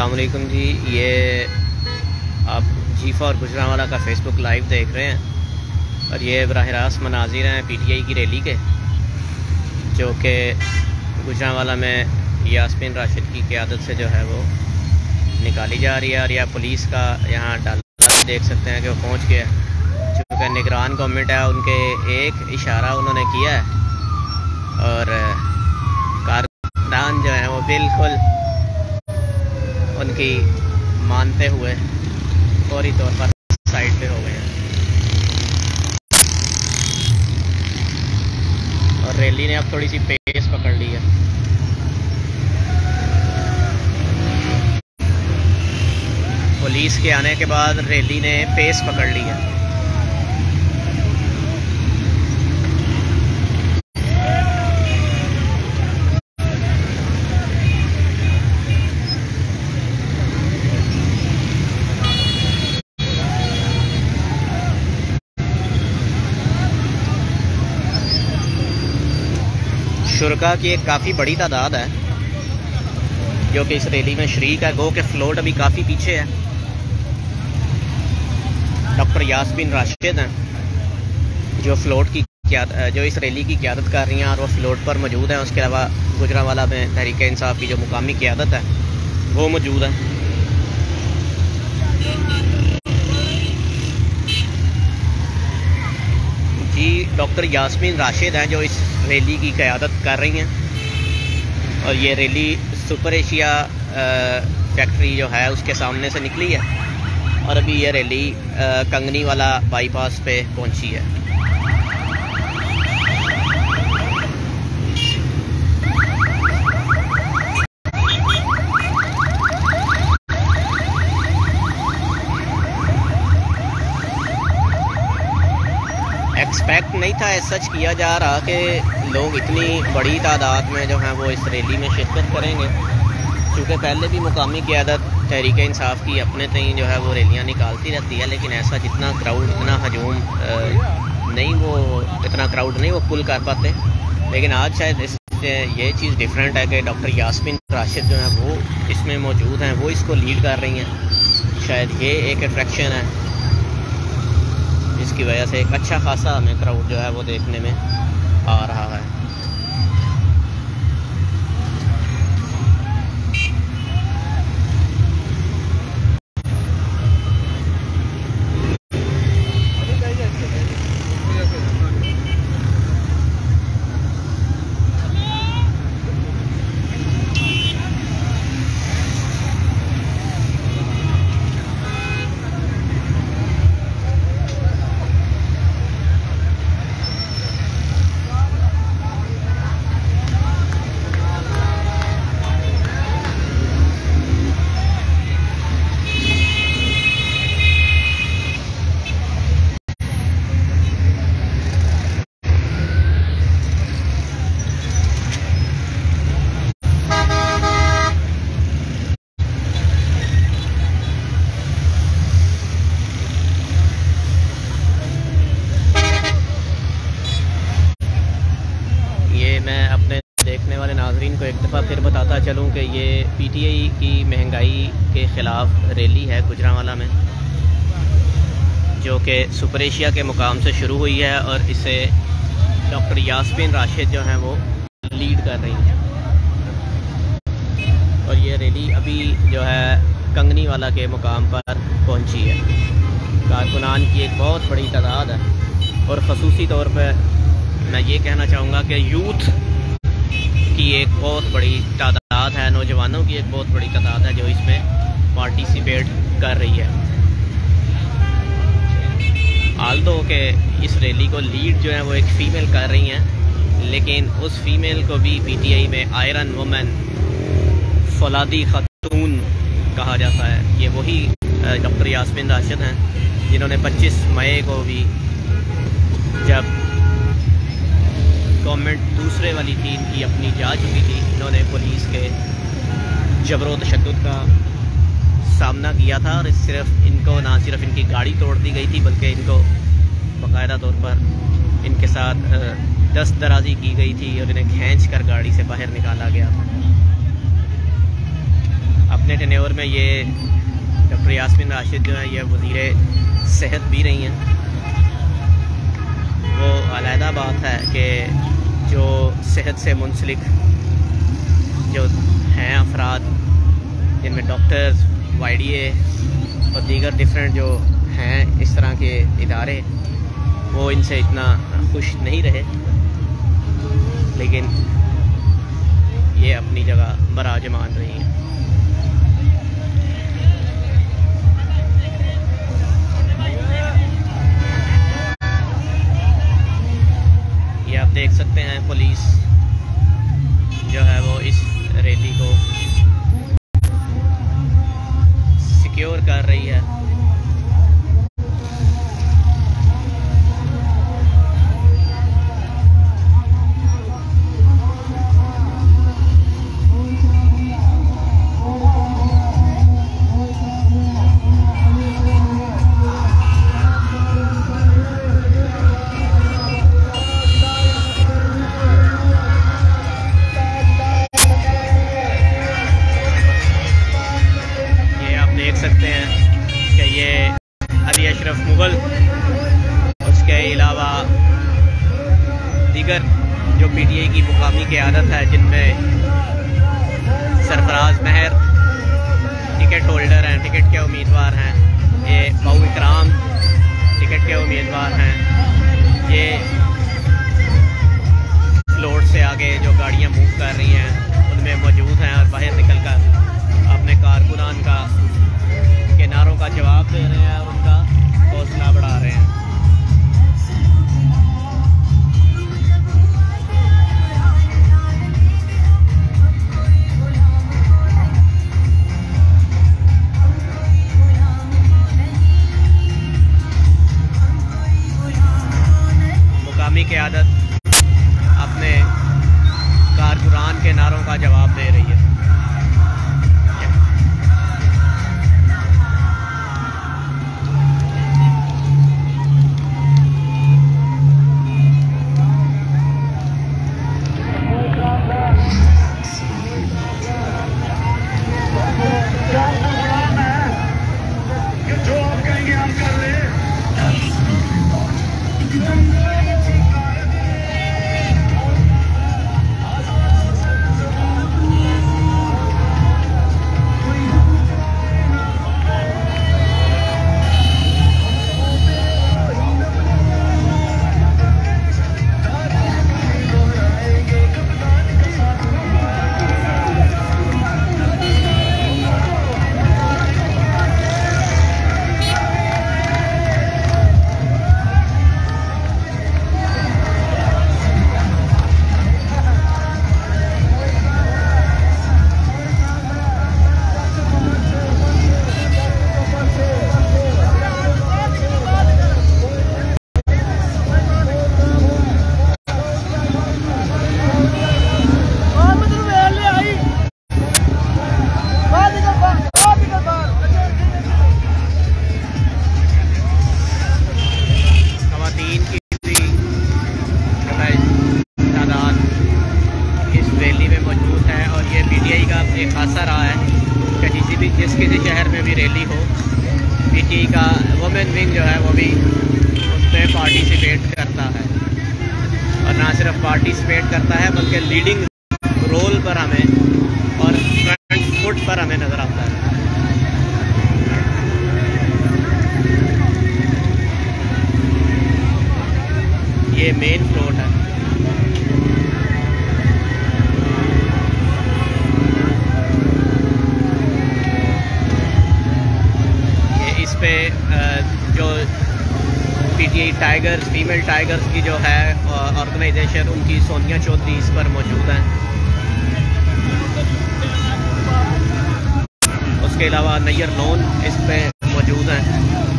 अस्सलाम वालेकुम जी। ये आप जीफा और गुजरांवाला का फेसबुक लाइव देख रहे हैं और ये बराह रास्त मनाजिर हैं पीटीआई की रैली के, जो कि गुजरांवाला में यास्मीन राशिद की क़यादत से जो है वो निकाली जा रही है। और यह पुलिस का यहाँ डाला देख सकते हैं कि वो पहुँच गया है। चूँकि निगरान गवर्नमेंट है, उनके एक इशारा उन्होंने किया है और कारकुनान जो है वो बिल्कुल उनकी मानते हुए फौरी तौर पर साइड पे हो गए हैं और रैली ने अब थोड़ी सी पेस पकड़ ली है। पुलिस के आने के बाद रैली ने पेस पकड़ ली है। शुरका की एक काफ़ी बड़ी तादाद है जो कि इस रैली में शरीक है। गो के फ्लोट अभी काफ़ी पीछे है। डॉक्टर यास्मीन राशिद हैं जो फ्लोट की जो इस रैली की क़यादत कर रही हैं और वो फ्लोट पर मौजूद हैं। उसके अलावा गुजरांवाला में तहरीक इंसाफ की जो मुकामी क़यादत है वो मौजूद है। जी डॉक्टर यास्मीन राशिद हैं जो इस रैली की क़यादत कर रही हैं और ये रैली सुपर एशिया फैक्ट्री जो है उसके सामने से निकली है और अभी ये रैली कंगनीवाला बाईपास पे पहुंची है। एक्सपेक्ट नहीं था, सच किया जा रहा कि लोग इतनी बड़ी तादाद में जो हैं वो इस रैली में शिरकत करेंगे, क्योंकि पहले भी मुकामी क़यादत तहरीक इंसाफ की अपने तय जो है वो रैलियां निकालती रहती है, लेकिन ऐसा जितना क्राउड इतना हजूम नहीं, वो इतना क्राउड नहीं वो पुल कर पाते। लेकिन आज शायद ये चीज़ डिफरेंट है कि डॉक्टर यास्मीन राशिद जो है वो इसमें मौजूद हैं, वो इसको लीड कर रही हैं। शायद ये एक अट्रैक्शन है जिसकी वजह से एक अच्छा खासा हमें क्राउड जो है वो देखने में आ रहा है। मैं अपने देखने वाले नाजरीन को एक दफ़ा फिर बताता चलूँ कि ये पीटीआई की महंगाई के ख़िलाफ़ रैली है गुजरांवाला में, जो कि सुपर एशिया के मुकाम से शुरू हुई है और इसे डॉक्टर यास्मीन राशिद जो हैं वो लीड कर रही हैं। और ये रैली अभी जो है कंगनीवाला के मुकाम पर पहुंची है। कारकुनान की एक बहुत बड़ी तादाद है और ख़ुसूसी तौर पर मैं ये कहना चाहूँगा कि यूथ की एक बहुत बड़ी तादाद है, नौजवानों की एक बहुत बड़ी तादाद है जो इसमें पार्टिसिपेट कर रही है। आल्दो के इस रैली को लीड जो है वो एक फ़ीमेल कर रही हैं, लेकिन उस फीमेल को भी पीटीआई में आयरन वुमेन, फौलादी खातून कहा जाता है। ये वही डॉक्टर यास्मीन राशिद हैं जिन्होंने 25 मई को भी, जब गवर्नमेंट दूसरे वाली थी इनकी अपनी जा चुकी थी, इन्होंने पुलिस के जबरो तशद्दुद का सामना किया था और इनको ना सिर्फ इनकी गाड़ी तोड़ दी गई थी बल्कि इनको बाकायदा तौर पर इनके साथ दस्त दराजी की गई थी और इन्हें खींच कर गाड़ी से बाहर निकाला गया था। अपने टेन्योर में ये डॉक्टर यास्मीन राशिद जो है ये वज़ीर सेहत भी रही हैं। वो अलहदा बात है कि जो सेहत से मुंसलिक जो हैं अफराद, जिनमें डॉक्टर्स, YDA और दीगर डिफरेंट जो हैं इस तरह के इदारे, वो इनसे इतना खुश नहीं रहे, लेकिन ये अपनी जगह बराजमान रही हैं। ये आप देख सकते हैं पुलिस जो है वो इस रैली को सिक्योर कर रही है। सकते हैं कि ये अली अशरफ मुगल, उसके अलावा दीगर जो PTI की मुकामी क़यादत है, जिनमें सरफराज महर टिकट होल्डर हैं, टिकट के उम्मीदवार हैं, ये बहु इकराम टिकट के उम्मीदवार हैं, ये फ्लोट से आगे जो गाड़ियां मूव कर रही हैं उनमें मौजूद हैं और बाहर निकल कर अपने कारकुनान का के नारों का जवाब दे रहे हैं और उनका हौसला बढ़ा रहे हैं। मुकामी क़यादत अपने कारकुनान के नारों का जवाब दे रही है। एक हादसा रहा है कि जिस किसी शहर में भी रैली हो, PTI का वुमेन विंग जो है वो भी उस पर पार्टिसिपेट करता है, और ना सिर्फ पार्टिसिपेट करता है बल्कि लीडिंग रोल पर हमें और फ्रंट फुट पर हमें नज़र आता है। ये मेन फ्लोट है। पे जो PTI टाइगर्स, फीमेल टाइगर्स की जो है ऑर्गेनाइजेशन, उनकी सोनिया चौधरी इस पर मौजूद हैं। उसके अलावा नैयर लोन इस पे मौजूद हैं।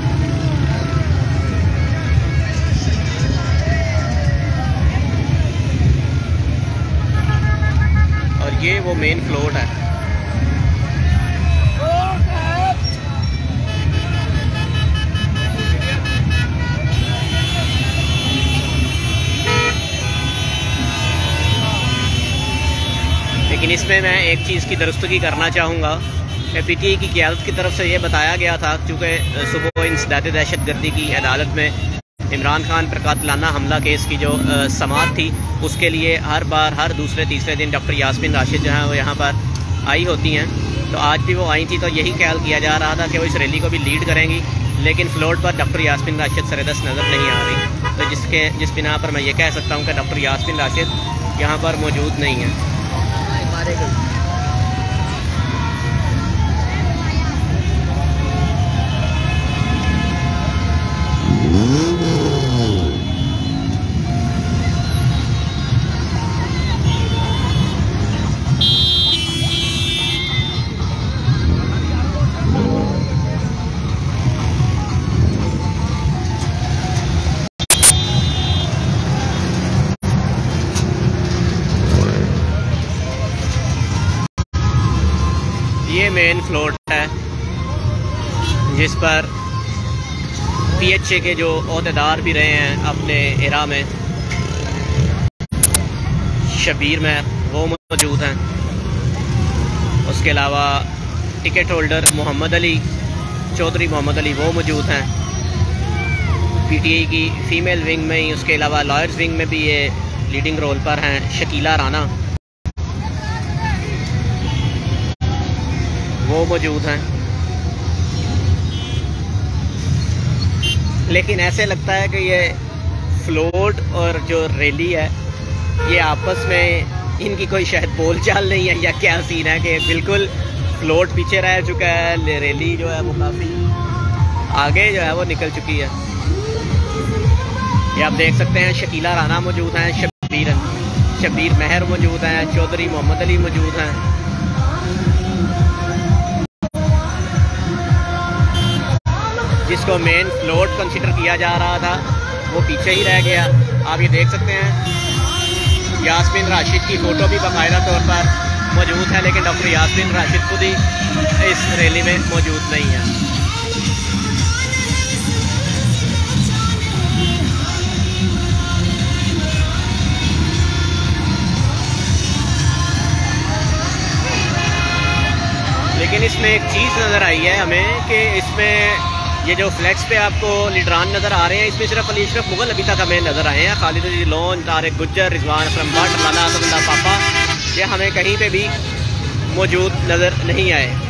और ये वो मेन फ्लोट है। लेकिन इसमें मैं एक चीज़ की दुरुस्तगी करना चाहूँगा PTI की क़यादत की तरफ से ये बताया गया था, चूँकि सुबह इंसदाद दहशत गर्दी की अदालत में इमरान खान पर कातिलाना हमला केस की जो समाअत थी, उसके लिए हर बार हर दूसरे तीसरे दिन डॉक्टर यास्मीन राशिद जो हैं वो यहाँ पर आई होती हैं। तो आज भी वो आई थी, तो यही ख्याल किया जा रहा था कि वो इस रैली को भी लीड करेंगी, लेकिन फ्लोट पर डॉक्टर यास्मीन राशिद सरदस्त नज़र नहीं आ रही। तो जिस बिना पर मैं ये कह सकता हूँ कि डॉक्टर यास्मीन राशिद यहाँ पर मौजूद नहीं है। ये मेन फ्लोट है जिस पर PHA के जो ओहदेदार भी रहे हैं अपने एरा में, शबीर महर वो मौजूद हैं। उसके अलावा टिकट होल्डर मोहम्मद अली चौधरी मोहम्मद अली वो मौजूद हैं PTI की फ़ीमेल विंग में ही। उसके अलावा लॉयर्स विंग में भी ये लीडिंग रोल पर हैं शकीला राना वो मौजूद हैं। लेकिन ऐसे लगता है कि ये फ्लोट और जो रैली है ये आपस में इनकी कोई शायद बोलचाल नहीं है या क्या सीन है कि बिल्कुल फ्लोट पीछे रह चुका है, रैली जो है वो काफ़ी आगे जो है वो निकल चुकी है। ये आप देख सकते हैं शकीला राना मौजूद हैं, शबीर महर मौजूद हैं, चौधरी मोहम्मद अली मौजूद हैं। जिसको मेन फ्लोट कंसिडर किया जा रहा था वो पीछे ही रह गया। आप ये देख सकते हैं यास्मीन राशिद की फ़ोटो भी बाकायदा तौर पर मौजूद है, लेकिन डॉक्टर यास्मीन राशिद खुद ही इस रैली में मौजूद नहीं है। लेकिन इसमें एक चीज़ नज़र आई है हमें कि इसमें ये जो फ्लैक्स पे आपको लीडरान नज़र आ रहे हैं, इसमें सिर्फ अली अशरफ मुगल अभी तक हमें नज़र आए हैं। खालिद लोन, तारिक गुज्जर, रिजवान असलम भट्ट, लाला असदुल्ला पापा ये हमें कहीं पे भी मौजूद नज़र नहीं आए।